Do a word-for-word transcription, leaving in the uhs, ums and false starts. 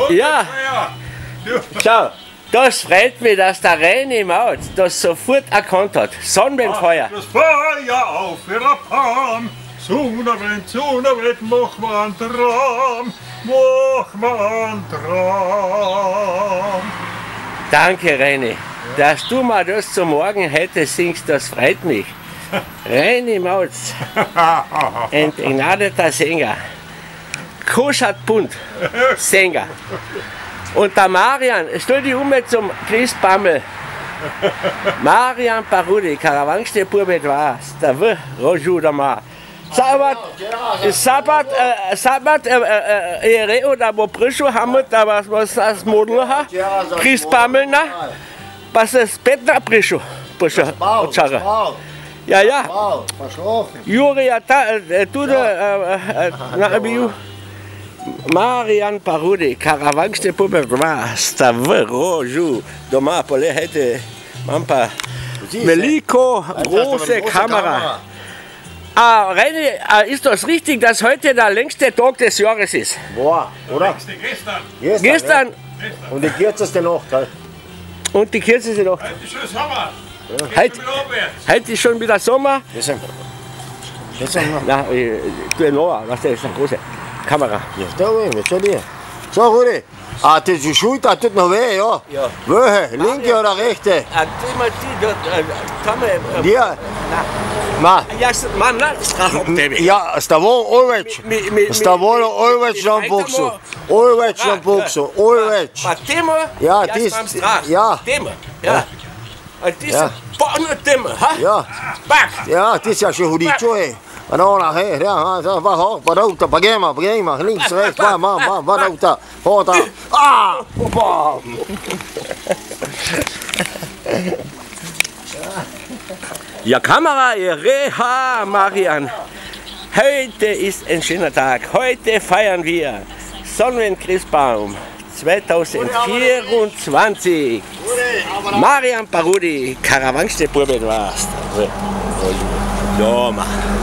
Ja, schau, das freut mich, dass der Reini Maut das sofort erkannt hat. Sonnenfeuer. Das Feuer auf ihrer Palm. Sonnenwind, Sonnenwind, mach mir einen Traum. Mach mir einen Traum. Danke, Reini. Dass du mal das zum Morgen heute singst, das freut mich. Reini Mautz, ein begnadeter Sänger. Kuschert bunt, Sänger. Und der Marian, stell dich um zum Christbammel. Marian Parudi, Karawanste Purbet war, der will, Roju da mal. Sabat, Sabat, Sabat, Ere oder wo Prischo haben, da was was das Model hat. Christbammel, na, was ist Petna Prischo, Prischo, ja, ja. Juri, du, na, wie Marian Parudi, Karawanste Purbet war, der will, Roju, da mal, Pole hätte, Mampa, Meliko, große Kamera. Ah, Reini, äh, ist das richtig, dass heute der längste Tag des Jahres ist? Boah, oder? Gestern. Gestern. Gestern. Ja. Und die kürzeste Nacht. Halt. Und die kürzeste Nacht. Heute ist schon Sommer. Ja. Heute, heute ist schon wieder Sommer. Gestern. Gestern noch. Na, ich tue noch, was ist eine große Kamera. Ja, da oben, jetzt schau dir. So, Rudi. Ah, das die Schulter tut noch weh, ja? Ja. Welche? Linke oder rechte? Ah, tu mal die, dort, äh, kann man, äh, Dir? na. Ma. Ja, man, na, strach Ja, stavon Olveć. Stavon Olveć nam buksu. Olveć nam buksu. Olveć. Pa temo, Ja, ja, tis, sam strah. ja. Temo, ja. A ti Ja. se polno temo, ha? Ja. Bak. Ja, ti si še hudičo je. Pa no, na he, ja, ha, pa ho, pa dauta, pa gema, pa gema, links, rechts, pa, ma, ma, pa dauta, hota. Ah! Opa! Ja, Kamera, Reha, Marian. Heute ist ein schöner Tag. Heute feiern wir Sonnenwind-Christbaum zweitausendvierundzwanzig. Marian Parudi, Karawanste Purbet warst. Ja, Mann.